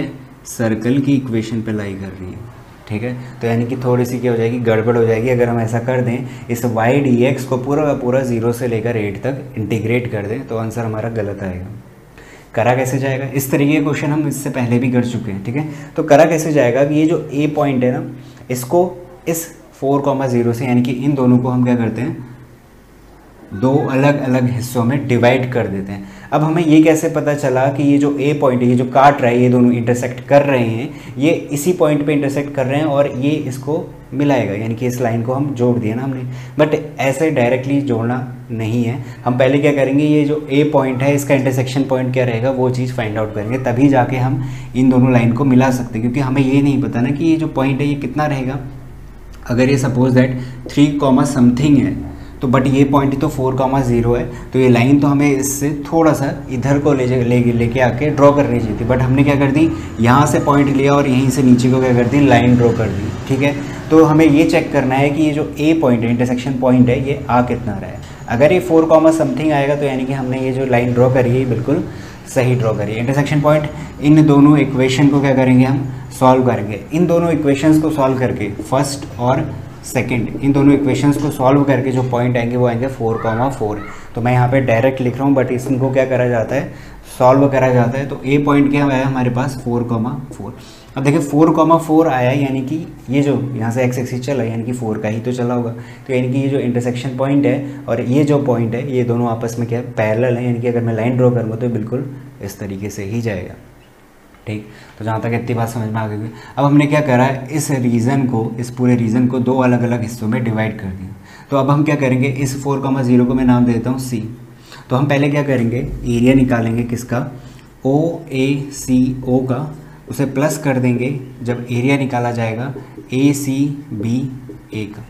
सर्कल की इक्वेशन पे लाई कर रही है, ठीक है। तो यानी कि थोड़ी सी क्या हो जाएगी, गड़बड़ हो जाएगी अगर हम ऐसा कर दें, इस y dx को पूरा का पूरा 0 से लेकर 8 तक इंटीग्रेट कर दें, तो आंसर हमारा गलत आएगा। करा कैसे जाएगा, इस तरीके के क्वेश्चन हम इससे पहले भी कर चुके हैं, ठीक है। तो करा कैसे जाएगा कि ये जो a पॉइंट है ना, इसको इस 4,0 से यानी कि इन दोनों को हम क्या करते हैं, दो अलग अलग हिस्सों में डिवाइड कर देते हैं। अब हमें ये कैसे पता चला कि ये जो ए पॉइंट है, ये जो काट रहा है, ये दोनों इंटरसेक्ट कर रहे हैं, ये इसी पॉइंट पे इंटरसेक्ट कर रहे हैं और ये इसको मिलाएगा, यानी कि इस लाइन को हम जोड़ दिया ना हमने। बट ऐसे डायरेक्टली जोड़ना नहीं है, हम पहले क्या करेंगे, ये जो ए पॉइंट है इसका इंटरसेक्शन पॉइंट क्या रहेगा वो चीज़ फाइंड आउट करेंगे, तभी जाके हम इन दोनों लाइन को मिला सकते हैं। क्योंकि हमें ये नहीं पता ना कि ये जो पॉइंट है ये कितना रहेगा। अगर ये सपोज दैट 3, समथिंग है, तो बट ये पॉइंट तो 4,0 है, तो ये लाइन तो हमें इससे थोड़ा सा इधर को लेके आके ड्रॉ करनी चाहिए थी। बट हमने क्या कर दी, यहाँ से पॉइंट लिया और यहीं से नीचे को क्या कर दी, लाइन ड्रॉ कर दी, ठीक है। तो हमें ये चेक करना है कि ये जो ए पॉइंट है, इंटरसेक्शन पॉइंट है, ये आ कितना रहा है। अगर ये 4, समथिंग आएगा तो यानी कि हमने ये जो लाइन ड्रॉ करी है बिल्कुल सही ड्रॉ करिए। इंटरसेक्शन पॉइंट, इन दोनों इक्वेशन को क्या करेंगे, हम सॉल्व करेंगे। इन दोनों इक्वेशंस को सॉल्व करके, फर्स्ट और सेकंड, इन दोनों इक्वेशंस को सॉल्व करके जो पॉइंट आएंगे वो आएंगे 4,4। तो मैं यहाँ पे डायरेक्ट लिख रहा हूँ, बट इनको क्या करा जाता है, सॉल्व करा जाता है। तो ए पॉइंट क्या आया हमारे पास, 4,4। अब देखिए 4,4 आया, यानी कि ये जो यहाँ से एक्स एक्सिस चला, यानी कि 4 का ही तो चला होगा। तो यानी कि ये जो इंटरसेक्शन पॉइंट है और ये जो पॉइंट है, ये दोनों आपस में क्या है, पैरेलल है। यानी कि अगर मैं लाइन ड्रॉ करूँगा तो बिल्कुल इस तरीके से ही जाएगा, ठीक। तो जहाँ तक इतनी बात समझ में आ गई। अब हमने क्या करा है, इस रीजन को, इस पूरे रीजन को दो अलग अलग हिस्सों में डिवाइड कर दिया। तो अब हम क्या करेंगे, इस 4,0 को मैं नाम देता हूँ C। तो हम पहले क्या करेंगे, एरिया निकालेंगे किसका, OACO का, उसे प्लस कर देंगे जब एरिया निकाला जाएगा ACBA का।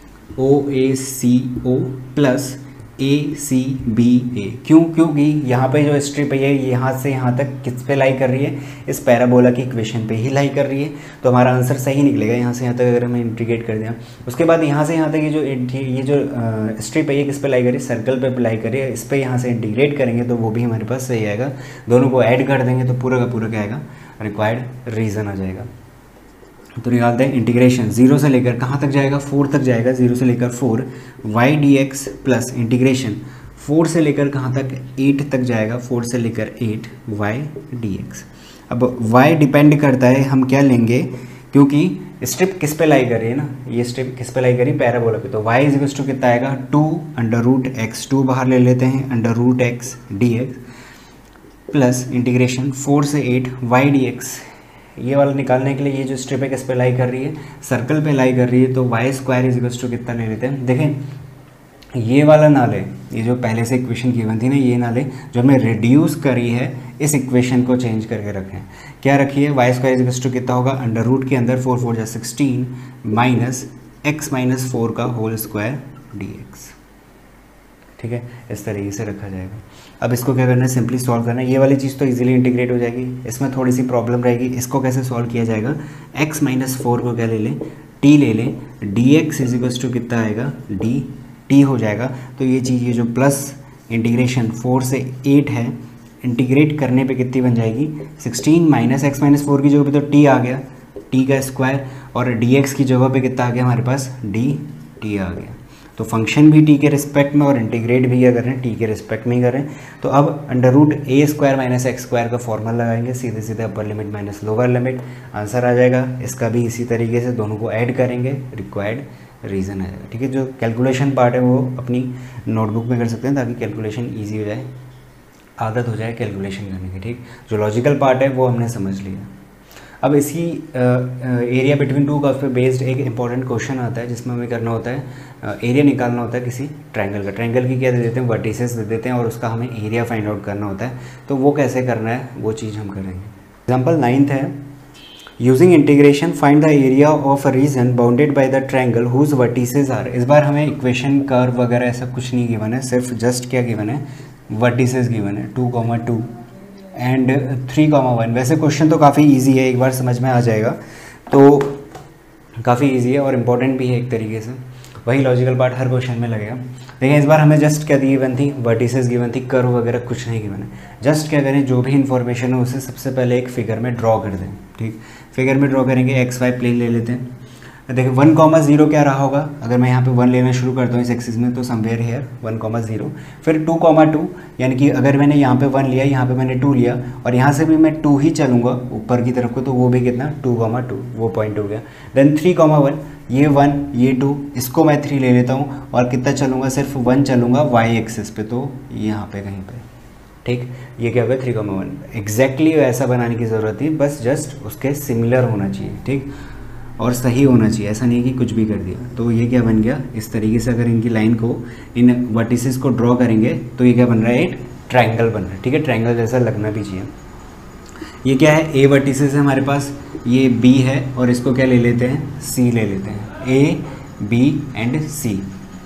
OACO प्लस ACBA, क्यों, क्योंकि यहाँ पे जो स्ट्रिप है ये यहाँ से यहाँ तक किस पे लाई कर रही है, इस पैराबोला की इक्वेशन पे ही लाई कर रही है। तो हमारा आंसर सही निकलेगा यहाँ से यहाँ तक अगर हमें इंटीग्रेट कर दिया। उसके बाद यहाँ से यहाँ तक ये जो स्ट्रिप है ये किस पे लाई कर रही है, सर्कल पे लाई कर रही है। इस पर यहाँ से इंटीग्रेट करेंगे तो वो भी हमारे पास सही आएगा। दोनों को ऐड कर देंगे तो पूरा का पूरा क्या आएगा, रिक्वायर्ड रीज़न आ जाएगा। तो निकालते हैं इंटीग्रेशन, 0 से लेकर कहाँ तक जाएगा, 4 तक जाएगा, 0 से लेकर 4 y dx प्लस इंटीग्रेशन 4 से लेकर कहाँ तक, 8 तक जाएगा, 4 से लेकर 8 y dx। अब y डिपेंड करता है हम क्या लेंगे, क्योंकि स्ट्रिप किस पे लाई कर रही है ना, ये स्ट्रिप किस पे लाई करी, पैराबोला पे। तो y इज टू कितना आएगा, 2√x, 2 बाहर ले लेते हैं, √x dx प्लस इंटीग्रेशन 4 से 8 y dx। ये वाला निकालने के लिए ये जो स्ट्रिप है किस पे लाई कर रही है, सर्कल पे लाई कर रही है। तो y² इज टू कितना ले लेते हैं, देखें ये वाला ना ले, ये जो पहले से इक्वेशन गिवन थी ना ये ना ले, जो हमने रिड्यूस करी है इस इक्वेशन को चेंज करके रखें। क्या रखी है, y² इज टू कितना होगा, √ के अंदर 4 4 16 माइनस x - 4 का होल स्क्वायर dx, ठीक है। इस तरीके से रखा जाएगा। अब इसको क्या करना है, सिंपली सॉल्व करना है। ये वाली चीज़ तो इजीली इंटीग्रेट हो जाएगी, इसमें थोड़ी सी प्रॉब्लम रहेगी। इसको कैसे सॉल्व किया जाएगा, x - 4 को क्या ले लें, t ले लें, dx इज टू कितना आएगा, dt हो जाएगा। तो ये चीज़, ये जो प्लस इंटीग्रेशन 4 से 8 है, इंटीग्रेट करने पे कितनी बन जाएगी, 16 माइनस x - 4 की जगह पे तो t आ गया, t का स्क्वायर, और dx की जगह पे कितना आ गया हमारे पास, dt आ गया। तो फंक्शन भी t के रिस्पेक्ट में और इंटीग्रेट भी क्या कर रहे हैं, t के रिस्पेक्ट में ही कर रहे हैं। तो अब √a² माइनस x² का फॉर्मूला लगाएंगे, सीधे सीधे upper limit minus lower limit, answer आ जाएगा। इसका भी इसी तरीके से दोनों को ऐड करेंगे, रिक्वायर्ड रीज़न आ जाएगा, ठीक है। जो कैलकुलेशन पार्ट है वो अपनी नोटबुक में कर सकते हैं ताकि कैलकुलेशन ईजी हो जाए, आदत हो जाए कैलकुलेशन करने की, ठीक। जो लॉजिकल पार्ट है वो हमने समझ लिया। अब इसी एरिया बिटवीन टू कर्व्स पे बेस्ड एक इंपॉर्टेंट क्वेश्चन आता है जिसमें हमें करना होता है एरिया निकालना होता है किसी ट्रायंगल का। ट्रायंगल की क्या दे देते हैं, वर्टिसेस दे देते हैं और उसका हमें एरिया फाइंड आउट करना होता है। तो वो कैसे करना है वो चीज़ हम करेंगे। एग्जाम्पल 9th है, using integration find the area of a region bounded by the triangle whose vertices are. इस बार हमें इक्वेशन कर्व वगैरह ऐसा कुछ नहीं गिवन है, सिर्फ जस्ट क्या गिवन है, वर्टिसेस गिवन है, 2, 2 एंड 3, 1। वैसे क्वेश्चन तो काफ़ी इजी है, एक बार समझ में आ जाएगा तो काफ़ी इजी है और इम्पॉर्टेंट भी है एक तरीके से। वही लॉजिकल पार्ट हर क्वेश्चन में लगेगा। देखिए इस बार हमें जस्ट क्या गिवन थी, वर्टिसेस गिवन थी, कर्व वगैरह कुछ नहीं गिवन है। जस्ट क्या करें, जो भी इन्फॉर्मेशन है उसे सबसे पहले एक फिगर में ड्रॉ कर दें। ठीक, फिगर में ड्रॉ करेंगे, एक्स वाई प्लेन ले लेते हैं। देखिए 1,0 क्या रहा होगा, अगर मैं यहाँ पे 1 लेना शुरू करता हूँ इस एक्सिस में, तो समवेयर हेयर 1,0। फिर 2,2 यानी कि अगर मैंने यहाँ पे 1 लिया, यहाँ पे मैंने 2 लिया, और यहाँ से भी मैं 2 ही चलूँगा ऊपर की तरफ को, तो वो भी कितना 2,2 वो पॉइंट हो गया। देन 3,1 ये 1 ये 2, इसको मैं 3 ले लेता हूँ, और कितना चलूँगा, सिर्फ 1 चलूँगा वाई एक्सिस पे, तो यहाँ पे कहीं पे। ठीक, ये क्या होगा 3,1। एग्जैक्टली ऐसा बनाने की ज़रूरत थी, बस जस्ट उसके सिमिलर होना चाहिए। ठीक, और सही होना चाहिए, ऐसा नहीं कि कुछ भी कर दिया। तो ये क्या बन गया, इस तरीके से अगर इनकी लाइन को, इन वर्टिसेस को ड्रॉ करेंगे तो ये क्या बन रहा है, एक ट्रायंगल बन रहा है। ठीक है, ट्रायंगल जैसा लगना भी चाहिए। ये क्या है, ए वर्टिसेस है हमारे पास, ये बी है, और इसको क्या ले लेते हैं, सी ले लेते हैं, ए बी एंड सी।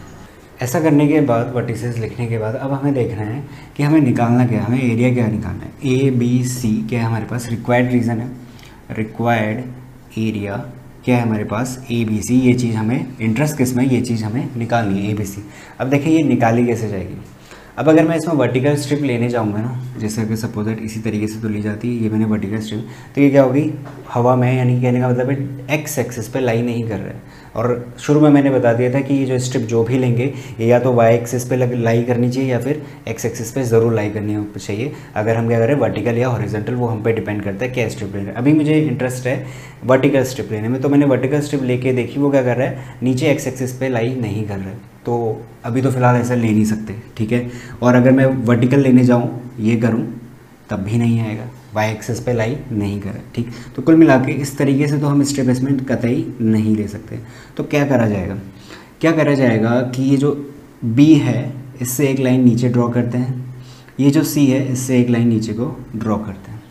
ऐसा करने के बाद, वर्टिसेस लिखने के बाद, अब हमें देखना है कि हमें निकालना क्या है, हमें एरिया क्या निकालना है। ए बी सी क्या है हमारे पास, रिक्वायर्ड रीजन है, रिक्वायर्ड एरिया क्या है हमारे पास, ए बी सी। ये चीज़ हमें इंटरेस्ट किस में, ये चीज़ हमें निकालनी है, ए बी सी। अब देखिए ये निकाली कैसे जाएगी। अब अगर मैं इसमें वर्टिकल स्ट्रिप लेने जाऊँगा ना, जैसे कि सपोज दैट इसी तरीके से तो ली जाती है, ये मैंने वर्टिकल स्ट्रिप, तो ये क्या होगी, हवा में, यानी कहने का मतलब है एक्स एक्सिस पे लाई नहीं कर रहा है। और शुरू में मैंने बता दिया था कि ये जो स्ट्रिप जो भी लेंगे, ये या तो वाई एक्सिस पे लाई करनी चाहिए, या फिर एक्स एक्सिस पे ज़रूर लाई करनी चाहिए। अगर हम क्या करें, वर्टिकल या हॉरिजॉन्टल, वो हम पे डिपेंड करता है क्या स्ट्रिप लेना है। अभी मुझे इंटरेस्ट है वर्टिकल स्ट्रिप लेने में, तो मैंने वर्टिकल स्ट्रिप लेके देखी, वो क्या कर रहा है, नीचे एक्स एक्सिस पे लाई नहीं कर रहा है। तो अभी तो फिलहाल ऐसा ले नहीं सकते। ठीक है, और अगर मैं वर्टिकल लेने जाऊँ, ये करूँ, तब भी नहीं आएगा, वाई एक्सिस पे लाई नहीं करे। ठीक, तो कुल मिला के इस तरीके से तो हम स्ट्रिप बेसमेंट कतई नहीं ले सकते। तो क्या करा जाएगा, क्या करा जाएगा कि ये जो बी है, इससे एक लाइन नीचे ड्रॉ करते हैं, ये जो सी है, इससे एक लाइन नीचे को ड्रॉ करते हैं।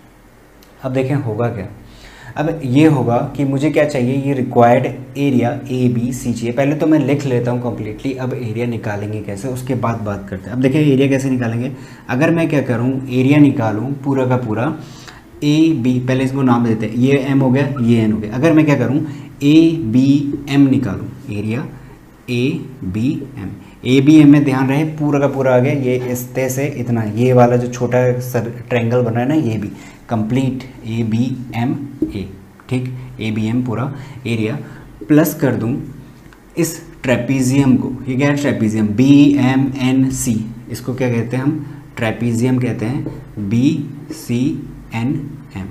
अब देखें होगा क्या, अब ये होगा कि मुझे क्या चाहिए, ये required area A B C चाहिए। पहले तो मैं लिख लेता हूँ कम्प्लीटली, अब एरिया निकालेंगे कैसे उसके बाद बात करते हैं। अब देखिए एरिया कैसे निकालेंगे, अगर मैं क्या करूँ, एरिया निकालूँ पूरा का पूरा, ए बी, पहले इसको नाम देते हैं, ये एम हो गया, ये एन हो गया। अगर मैं क्या करूँ, ए बी एम निकालूँ, area A B M, A B M में ध्यान रहे पूरा का पूरा आ गया, ये इस तरह से इतना, ये वाला जो छोटा ट्रायंगल बन रहा है ना, ये भी complete A B M A. ठीक, ए बी एम पूरा एरिया, प्लस कर दूं इस ट्रेपीजियम को, ये क्या है trapezium, B M N C, इसको क्या कहते हैं हम, ट्रेपीजियम कहते हैं, B C N M,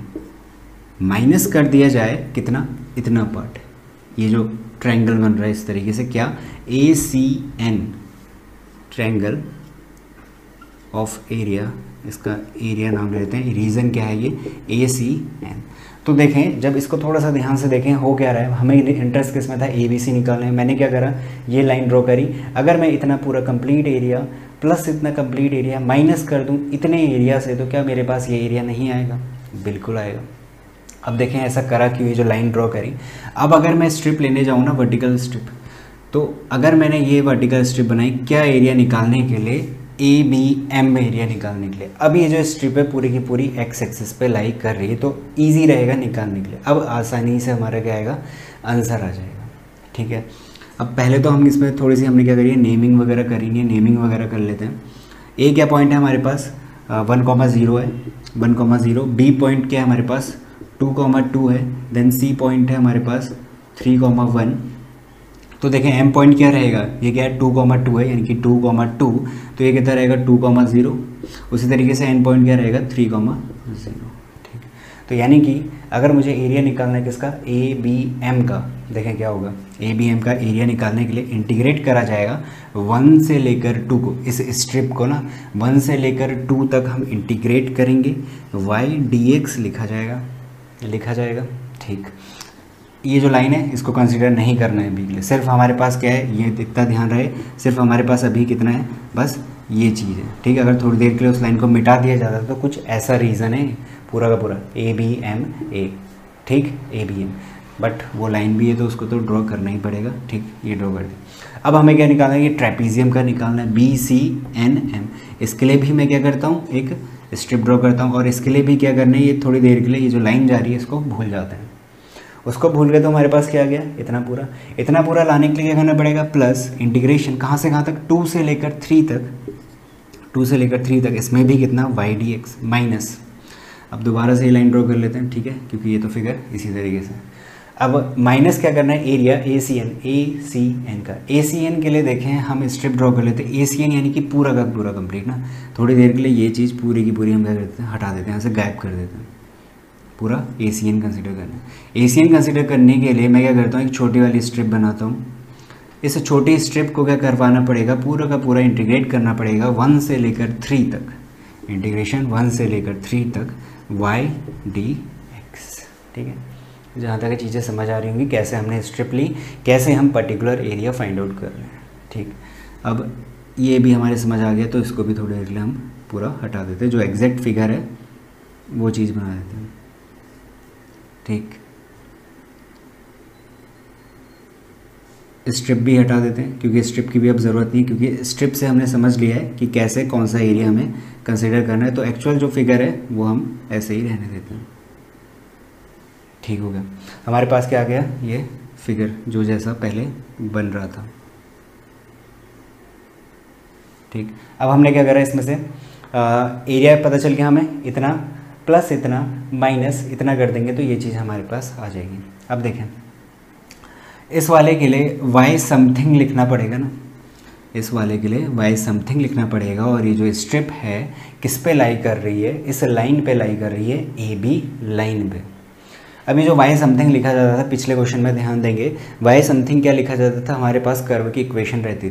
minus कर दिया जाए कितना, इतना पार्ट, ये जो ट्रायंगल बन रहा है इस तरीके से, क्या, A C N, triangle of area, इसका एरिया नाम लेते हैं, रीजन क्या है ये, ए सी एन। तो देखें, जब इसको थोड़ा सा ध्यान से देखें, हो क्या रहा है, हमें इंटरेस्ट किस में था, ए बी सी निकालना है। मैंने क्या करा, ये लाइन ड्रॉ करी, अगर मैं इतना पूरा कंप्लीट एरिया प्लस इतना कंप्लीट एरिया माइनस कर दूं इतने एरिया से, तो क्या मेरे पास ये एरिया नहीं आएगा, बिल्कुल आएगा। अब देखें ऐसा करा क्यों, ये जो लाइन ड्रॉ करी। अब अगर मैं स्ट्रिप लेने जाऊँ ना, वर्टिकल स्ट्रिप, तो अगर मैंने ये वर्टिकल स्ट्रिप बनाई क्या, एरिया निकालने के लिए, ए बी एम एरिया निकालने के लिए। अब ये जो स्ट्रिप है पूरी की पूरी एक्स एक्सिस पे लाई कर रही है, तो इजी रहेगा निकालने के लिए। अब आसानी से हमारा क्या आएगा, आंसर आ जाएगा। ठीक है, अब पहले तो हम इसमें थोड़ी सी हमने क्या करी है, नेमिंग वगैरह करी नहीं, नेमिंग वगैरह कर लेते हैं। ए क्या पॉइंट है हमारे पास, 1,0 है, 1,0। बी पॉइंट क्या है हमारे पास, 2,2 है। देन सी पॉइंट है हमारे पास 3,1। तो देखें एम पॉइंट क्या रहेगा, ये क्या है 2,2 है, यानी कि 2,2, तो ये कितना रहेगा 2,0। उसी तरीके से एन पॉइंट क्या रहेगा 3,0। ठीक, तो यानी कि अगर मुझे एरिया निकालना है किसका, ए बी एम का, देखें क्या होगा, ए बी एम का एरिया निकालने के लिए इंटीग्रेट करा जाएगा 1 से लेकर 2 को, इस स्ट्रिप को ना 1 से लेकर 2 तक हम इंटीग्रेट करेंगे, वाई डी एक्स लिखा जाएगा। ठीक, ये जो लाइन है इसको कंसीडर नहीं करना है अभी के लिए, सिर्फ हमारे पास क्या है, ये इतना ध्यान रहे, सिर्फ हमारे पास अभी कितना है, बस ये चीज़ है। ठीक है, अगर थोड़ी देर के लिए उस लाइन को मिटा दिया जाता तो कुछ ऐसा रीज़न है पूरा का पूरा, ए बी एम ए। ठीक, ए बी एम, बट वो लाइन भी है तो उसको तो ड्रॉ करना ही पड़ेगा। ठीक, ये ड्रॉ कर दें। अब हमें क्या निकालना है, ये ट्रेपीजियम का निकालना है, बी सी एन एम। इसके लिए भी मैं क्या करता हूँ, एक स्ट्रिप ड्रॉ करता हूँ, और इसके लिए भी क्या करना है, ये थोड़ी देर के लिए ये जो लाइन जा रही है इसको भूल जाते हैं। उसको भूल गए तो हमारे पास क्या आ गया, इतना पूरा लाने के लिए क्या करना पड़ेगा, प्लस इंटीग्रेशन कहाँ से कहाँ तक, 2 से लेकर 3 तक, इसमें भी कितना y dx माइनस, अब दोबारा से ये लाइन ड्रॉ कर लेते हैं, ठीक है, क्योंकि ये तो फिगर इसी तरीके से। अब माइनस क्या करना है, एरिया ACN का। ACN के लिए देखें हम स्ट्रिप ड्रॉ कर लेते हैं, ACN यानी कि पूरा का पूरा कंप्लीट ना। थोड़ी देर के लिए ये चीज़ पूरी की पूरी हम क्या करते हैं, हटा देते हैं, यहाँ से गायब कर देते हैं, पूरा ACN कंसिडर करना है। ACN कंसिडर करने के लिए मैं क्या करता हूँ, एक छोटी वाली स्ट्रिप बनाता हूँ। इस छोटी स्ट्रिप को क्या करवाना पड़ेगा, पूरा का पूरा इंटीग्रेट करना पड़ेगा 1 से लेकर 3 तक, इंटीग्रेशन 1 से लेकर 3 तक y dx, ठीक है। जहाँ तक चीज़ें समझ आ रही होंगी कैसे हमने स्ट्रिप ली, कैसे हम पर्टिकुलर एरिया फाइंड आउट कर रहे हैं, ठीक। अब ये भी हमारे समझ आ गया, तो इसको भी थोड़ी देर के लिए हम पूरा हटा देते हैं, जो एग्जैक्ट फिगर है वो चीज़ बना देते हैं, ठीक। स्ट्रिप भी हटा देते हैं क्योंकि स्ट्रिप की भी अब ज़रूरत नहीं, क्योंकि स्ट्रिप से हमने समझ लिया है कि कैसे कौन सा एरिया हमें कंसिडर करना है। तो एक्चुअल जो फिगर है वो हम ऐसे ही रहने देते हैं, ठीक हो गया। हमारे पास क्या आ गया, ये फिगर जो जैसा पहले बन रहा था, ठीक। अब हमने क्या करा, इसमें से एरिया पता चल गया हमें, इतना प्लस इतना माइनस इतना कर देंगे तो ये चीज़ हमारे पास आ जाएगी। अब देखें, इस वाले के लिए y समथिंग लिखना पड़ेगा ना, इस वाले के लिए y समथिंग लिखना पड़ेगा। और ये जो स्ट्रिप है किस पे लाई कर रही है, इस लाइन पे लाई कर रही है, AB लाइन पे। अभी जो y समथिंग लिखा जाता था पिछले क्वेश्चन में ध्यान देंगे, y समथिंग क्या लिखा जाता था, हमारे पास कर्व की इक्वेशन रहती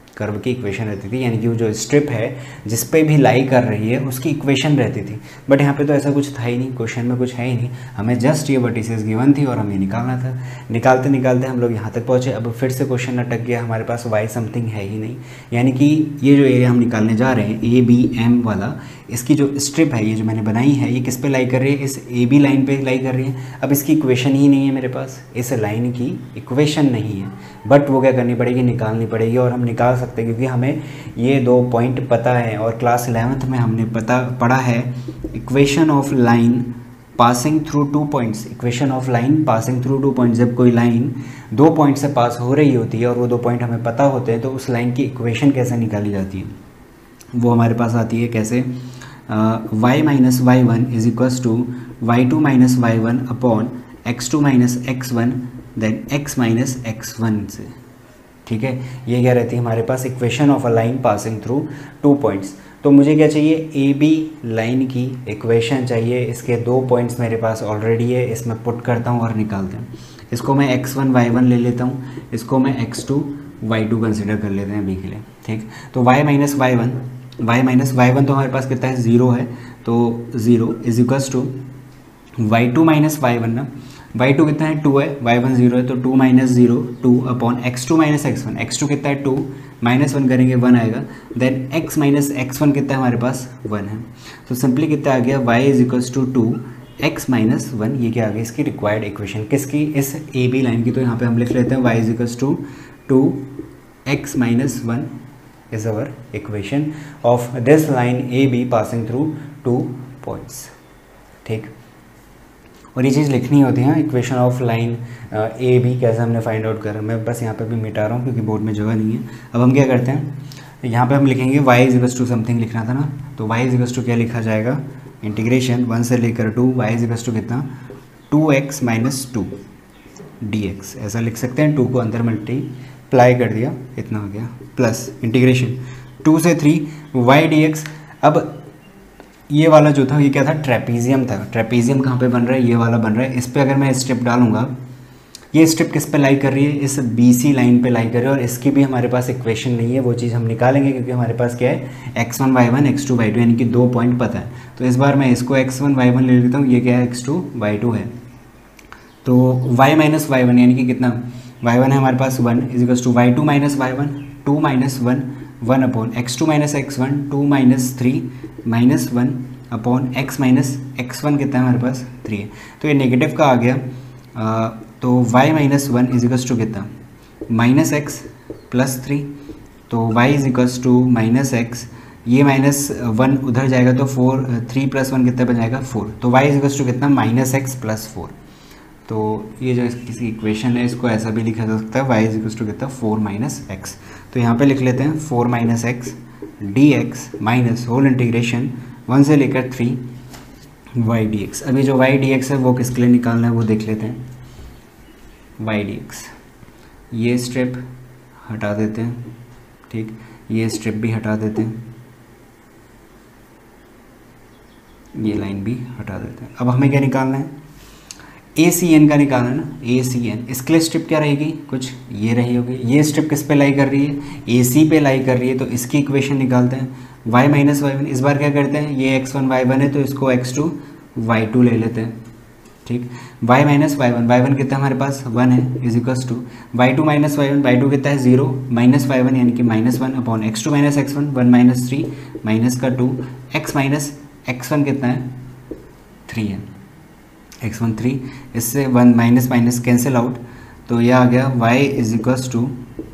थी, यानी कि वो जो स्ट्रिप है जिस पे भी लाई कर रही है उसकी इक्वेशन रहती थी। बट यहाँ पे तो ऐसा कुछ था ही नहीं, क्वेश्चन में कुछ है ही नहीं, हमें जस्ट ये वर्टिसेस गिवन थी और हमें निकालना था। निकालते निकालते हम लोग यहाँ तक पहुँचे। अब फिर से क्वेश्चन अटक गया, हमारे पास y समथिंग है ही नहीं, यानी कि ये जो एरिया हम निकालने जा रहे हैं ABM वाला, इसकी जो स्ट्रिप है ये जो मैंने बनाई है ये किस पे लाई कर रही है, इस AB लाइन पे लाई कर रही है। अब इसकी इक्वेशन ही नहीं है मेरे पास, इस लाइन की इक्वेशन नहीं है, बट वो क्या करनी पड़ेगी, निकालनी पड़ेगी। और हम निकाल सकते हैं क्योंकि हमें ये 2 पॉइंट पता है और क्लास 11th में हमने पढ़ा है equation of line passing through 2 points. Equation of line passing through 2 points, जब कोई लाइन 2 पॉइंट से पास हो रही होती है और वो 2 पॉइंट हमें पता होते हैं तो उस लाइन की इक्वेशन कैसे निकाली जाती है, वो हमारे पास आती है कैसे, y minus y1 is equals to y2 minus y1 upon x2 minus x1 then x minus x1 से, ठीक है। ये क्या रहती है हमारे पास, equation of a line passing through 2 points. तो मुझे क्या चाहिए, AB लाइन की इक्वेशन चाहिए। इसके 2 पॉइंट्स मेरे पास ऑलरेडी है, इसमें पुट करता हूँ और निकालते हैं। इसको मैं x1 y1 ले लेता हूँ, इसको मैं x2 y2 कंसिडर कर लेते हैं अभी के लिए, ठीक। तो y माइनस y1 तो हमारे पास कितना है, 0 है, तो 0 is equals to y2 minus y1 ना, y2 कितना है, 2 है, y1 0 है, तो 2 minus 0 2 upon x2 minus x1, x2 कितना है 2, माइनस 1 करेंगे 1 आएगा, देन x माइनस x1 कितना है हमारे पास 1 है। तो सिंपली कितना आ गया, y is equals to 2 x minus 1, ये क्या आ गया इसकी रिक्वायर्ड इक्वेशन, किसकी, इस AB लाइन की। तो यहाँ पे हम लिख लेते हैं y is equals to 2x minus 1 is our equation of this line AB passing through 2 points, ठीक। और ये चीज़ लिखनी होती है, इक्वेशन ऑफ लाइन AB कैसे हमने फाइंड आउट करा। मैं बस यहाँ पे भी मिटा रहा हूँ क्योंकि बोर्ड में जगह नहीं है। अब हम क्या करते हैं, यहाँ पे हम लिखेंगे y is equals to something लिखना था ना, तो y इज इक्वल्स टू क्या लिखा जाएगा, इंटीग्रेशन 1 से लेकर 2, y इज इक्वल्स टू कितना 2x माइनस 2 dx, ऐसा लिख सकते हैं। 2 को अंदर मल्टीप्लाई कर दिया, इतना हो गया, प्लस इंटीग्रेशन 2 से 3 y dx। अब ये वाला जो था ये क्या था, ट्रेपीजियम था। ट्रेपीजियम कहाँ पे बन रहा है, ये वाला बन रहा है। इस पे अगर मैं स्ट्रिप डालूंगा, ये स्ट्रिप किस पे लाई कर रही है, इस BC लाइन पे लाई कर रही है, और इसकी भी हमारे पास इक्वेशन नहीं है, वो चीज़ हम निकालेंगे क्योंकि हमारे पास क्या है, x1 y1 x2 y2, यानी कि 2 पॉइंट पता है। तो इस बार मैं इसको x1 y1 ले लेता हूँ, ये क्या है x2 y2 है। तो y माइनस y1 यानी कि कितना, y1 है हमारे पास 1 is equals to y2 minus y1 2 minus 1 upon x2 minus x1 2 minus 3 minus 1 अपॉन x माइनस x1 कितना है हमारे पास 3 है। तो ये नेगेटिव का आ गया, तो y minus 1 is equals to कितना, माइनस x प्लस 3, तो y is equals to minus x, ये माइनस 1 उधर जाएगा तो 4 3 प्लस 1 कितना बन जाएगा 4, तो y इज इक्वल्स टू कितना माइनस x प्लस 4। तो ये जो इसकी इक्वेशन है इसको ऐसा भी लिखा जा सकता है y इज इक्वल टू कितना 4 माइनस एक्स। तो यहाँ पे लिख लेते हैं 4 minus x d x minus whole integration 1 से लेकर 3 y डी एक्स। अभी जो y डी एक्स है वो किसके लिए निकालना है वो देख लेते हैं। y डी एक्स, ये स्ट्रिप हटा देते हैं, ठीक, ये स्ट्रिप भी हटा देते हैं, ये लाइन भी हटा देते हैं। अब हमें क्या निकालना है, ए सी एन का निकालना है ना, ए सी एन। इसके लिए स्ट्रिप क्या रहेगी, कुछ ये रही होगी। ये स्ट्रिप किस पे लाई कर रही है, ए सी पे लाई कर रही है, तो इसकी इक्वेशन निकालते हैं y माइनस वाई वन। इस बार क्या करते हैं, ये x1 y1 है तो इसको x2 y2 ले लेते हैं, ठीक। y माइनस वाई वन कितना हमारे पास 1 है is equals to y2 minus y1 कितना है 0 माइनस y1 यानी कि -1 upon x2 minus x1 1 minus 3 minus का 2 x माइनस x1 कितना है 3 है, x1 3, इससे 1 माइनस माइनस कैंसिल आउट, तो यह आ गया y is equals to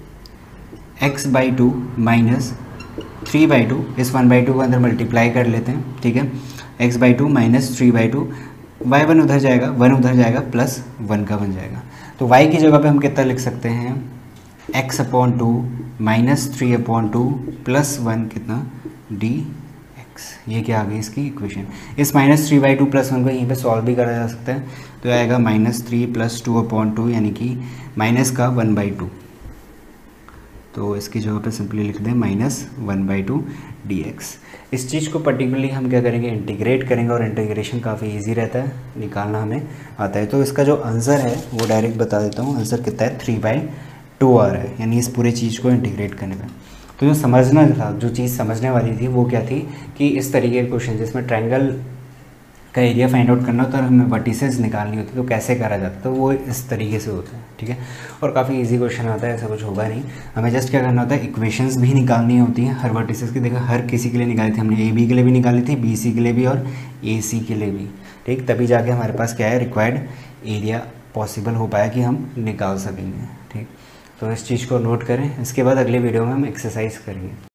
x/2 minus 3/2, इस 1/2 को अंदर मल्टीप्लाई कर लेते हैं, ठीक है, x/2 माइनस 3/2, y1 उधर जाएगा 1 उधर जाएगा प्लस 1 का बन जाएगा। तो y की जगह पे हम कितना लिख सकते हैं x/2 माइनस 3/2 प्लस 1 कितना dx। ये क्या आ गई इसकी इक्वेशन। इस माइनस 3/2 प्लस 1 को यहीं पे सॉल्व भी करा जा सकता है, तो आएगा -3 + 2/2 यानी कि माइनस का 1/2। तो इसकी जगह पे सिंपली लिख दें -1/2 dx। इस चीज़ को पर्टिकुलरली हम क्या करेंगे, इंटीग्रेट करेंगे, और इंटीग्रेशन काफ़ी इजी रहता है, निकालना हमें आता है। तो इसका जो आंसर है वो डायरेक्ट बता देता हूँ, आंसर कितना है 3/2 आ रहा है, यानी इस पूरे चीज़ को इंटीग्रेट करने में। तो जो समझना था, जो चीज़ समझने वाली थी वो क्या थी कि इस तरीके के क्वेश्चन जिसमें ट्रायंगल का एरिया फाइंड आउट करना होता है और हमें वर्टिसेस निकालनी होती है, तो कैसे करा जाता है, तो वो इस तरीके से होता है, ठीक है। और काफ़ी इजी क्वेश्चन आता है, ऐसा कुछ होगा नहीं, हमें जस्ट क्या करना होता है, इक्वेशंस भी निकालनी होती हैं हर वर्टिसेस की। देखा, हर किसी के लिए निकाली थी हमने, ए बी के लिए भी निकाली थी, बी सी के लिए भी और ए सी के लिए भी, ठीक। तभी जाके हमारे पास क्या है, रिक्वायर्ड एरिया पॉसिबल हो पाया कि हम निकाल सकेंगे, ठीक। तो इस चीज़ को नोट करें, इसके बाद अगले वीडियो में हम एक्सरसाइज करेंगे।